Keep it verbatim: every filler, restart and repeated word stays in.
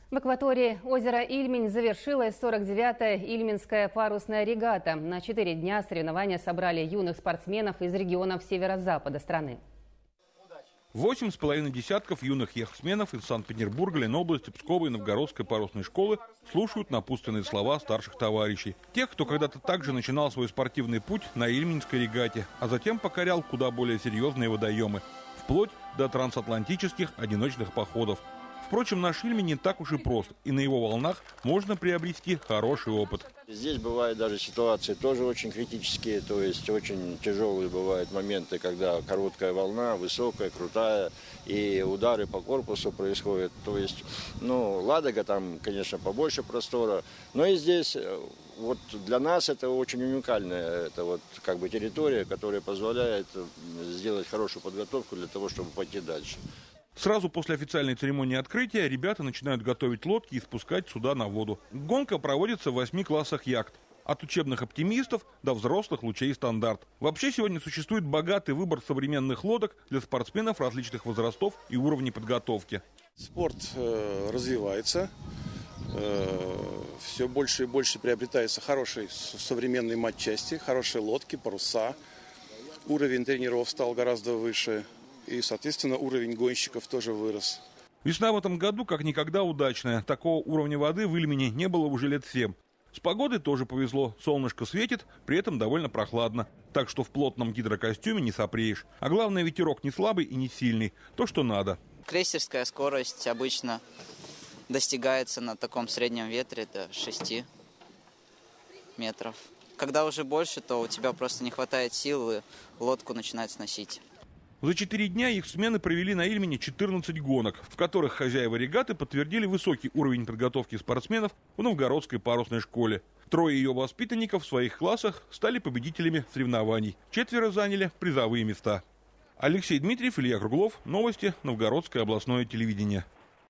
В акватории озера Ильмень завершилась сорок девятая Ильменская парусная регата. На четыре дня соревнования собрали юных спортсменов из регионов северо-запада страны. Восемь с половиной десятков юных яхтсменов из Санкт-Петербурга, Ленобласти, Пскова и Новгородской парусной школы слушают напутственные слова старших товарищей. Тех, кто когда-то также начинал свой спортивный путь на Ильменской регате, а затем покорял куда более серьезные водоемы, вплоть до трансатлантических одиночных походов. Впрочем, наш Ильмень не так уж и прост, и на его волнах можно приобрести хороший опыт. Здесь бывают даже ситуации тоже очень критические, то есть очень тяжелые бывают моменты, когда короткая волна, высокая, крутая, и удары по корпусу происходят. То есть, ну, Ладога там, конечно, побольше простора, но и здесь вот для нас это очень уникальная это вот как бы территория, которая позволяет сделать хорошую подготовку для того, чтобы пойти дальше. Сразу после официальной церемонии открытия ребята начинают готовить лодки и спускать суда на воду. Гонка проводится в восьми классах яхт. От учебных оптимистов до взрослых лучей стандарт. Вообще сегодня существует богатый выбор современных лодок для спортсменов различных возрастов и уровней подготовки. Спорт э, развивается. Э, все больше и больше приобретается хорошей современной матчасти, хорошие лодки, паруса. Уровень тренеров стал гораздо выше. И, соответственно, уровень гонщиков тоже вырос. Весна в этом году как никогда удачная. Такого уровня воды в Ильмене не было уже лет семь. С погодой тоже повезло. Солнышко светит, при этом довольно прохладно. Так что в плотном гидрокостюме не сопреешь. А главное, ветерок не слабый и не сильный. То, что надо. Крейсерская скорость обычно достигается на таком среднем ветре до шести метров. Когда уже больше, то у тебя просто не хватает сил, и лодку начинает сносить. За четыре дня их смены провели на Ильмене четырнадцать гонок, в которых хозяева регаты подтвердили высокий уровень подготовки спортсменов в Новгородской парусной школе. Трое ее воспитанников в своих классах стали победителями соревнований. Четверо заняли призовые места. Алексей Дмитриев, Илья Круглов. Новости. Новгородское областное телевидение.